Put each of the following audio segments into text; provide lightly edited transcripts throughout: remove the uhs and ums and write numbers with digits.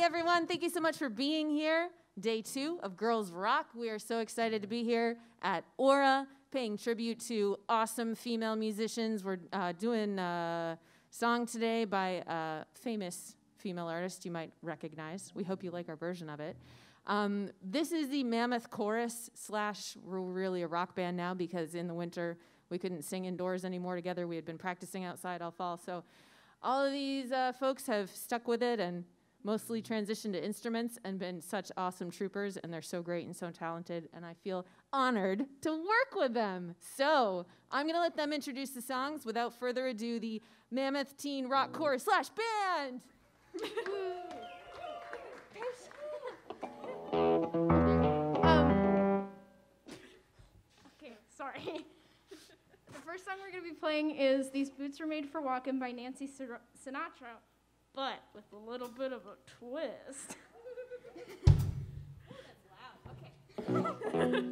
everyone. Thank you so much for being here. Day 2 of Girls Rock. We are so excited to be here at Aura, paying tribute to awesome female musicians. We're doing a song today by a famous female artist you might recognize. We hope you like our version of it. This is the Mammoth Chorus / we're really a rock band now because in the winter we couldn't sing indoors anymore together. We had been practicing outside all fall. So all of these folks have stuck with it and mostly transitioned to instruments and been such awesome troopers, and they're so great and so talented, and I feel honored to work with them. So I'm going to let them introduce the songs. Without further ado, the Mammoth Teen Rock Chorus / band. Okay, sorry. The first song we're going to be playing is These Boots Were Made for Walking by Nancy Sinatra, but with a little bit of a twist. Oh, that's loud. Okay.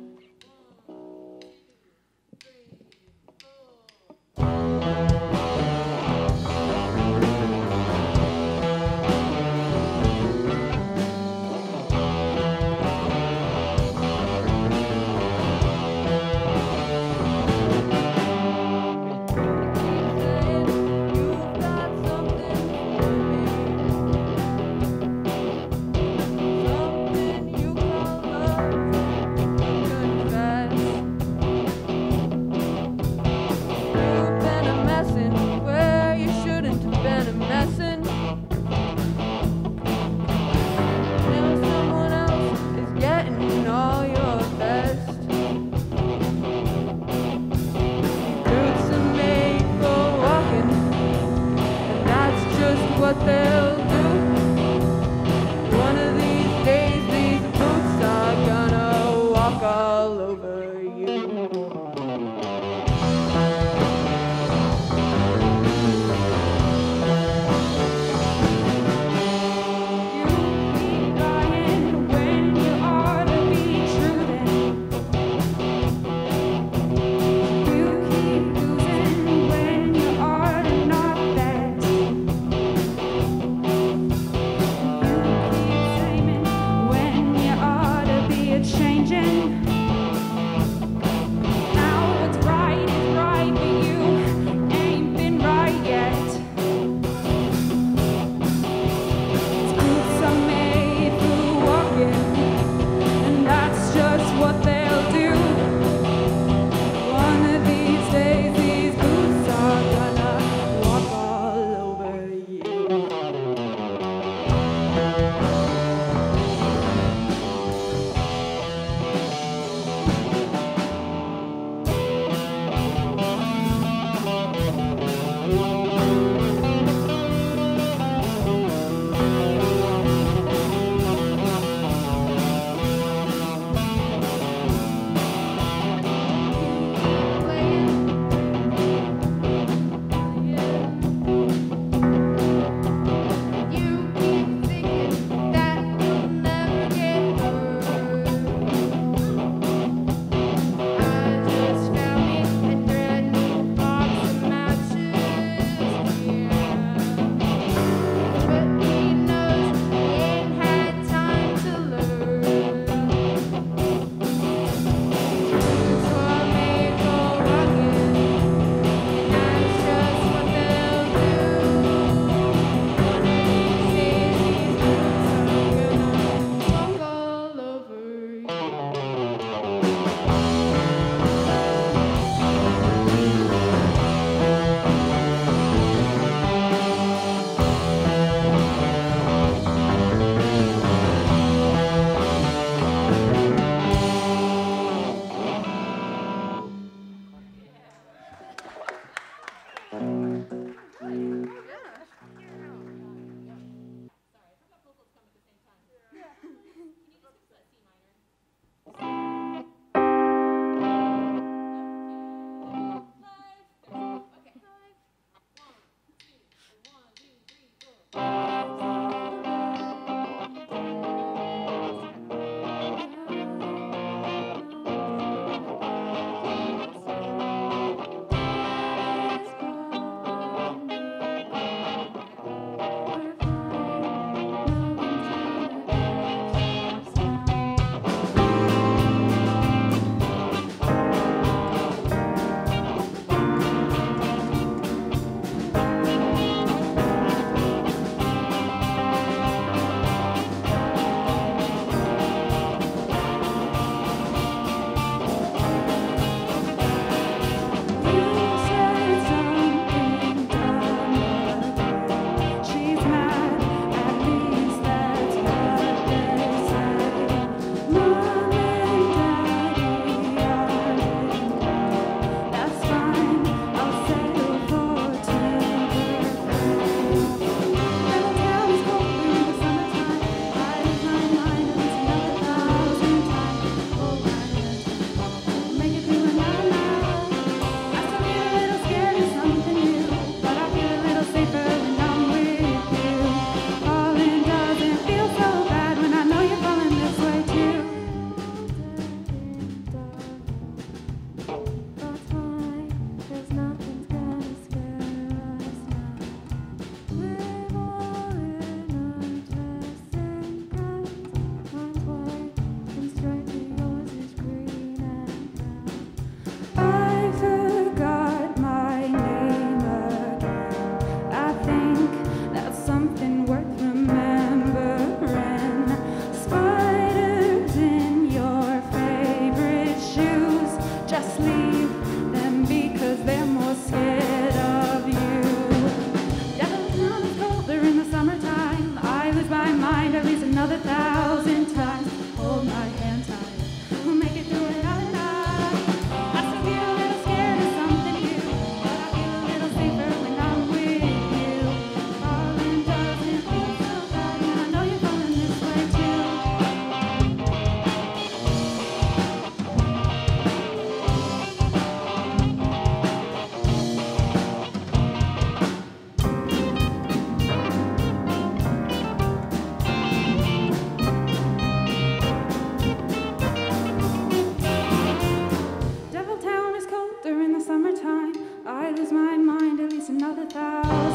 lose my mind at least another 1,000